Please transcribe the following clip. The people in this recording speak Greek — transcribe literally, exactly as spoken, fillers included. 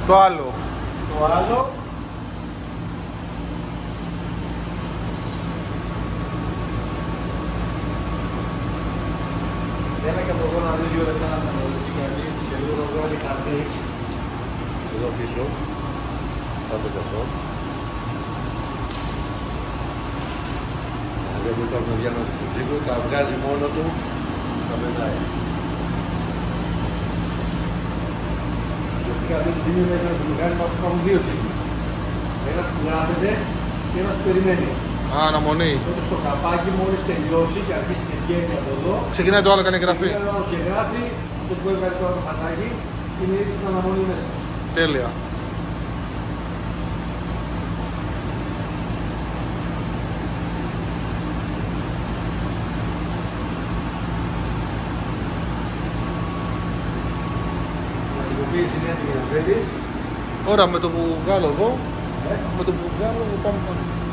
Το άλλο. Το άλλο. Ένα και από εδώ να δει δύο λεπτά να γνωρίζει γιατί και λίγο να βγάλει χαρτί. Εδώ πίσω. Θα το καθώ. Δεν μπορεί τα παιδιά να του τσίκου, τα βγάζει μόνο του, τα πετάει. Γιατί αυτή τη στιγμή μέσα στο μηχάνημα υπάρχουν δύο τσίκοι. Ένας που γράφεται και ένας που περιμένει. Α, αναμονή. Τότε στο καπάκι μόλις τελειώσει και αρχίσει και βγαίνει από εδώ. Ξεκινάει το άλλο, κάνει εγγραφή. Ξεκινάει το άλλο και γράφει, αυτό που έβγαλε το άλλο χαρτάκι είναι ήδη στην αναμονή μέσα. Τέλεια. Είναι έτοιμη να φέρεις. Ωραία, με το που βγάλω εδώ, Ε? με το που βγάλω, πάμε πάνω.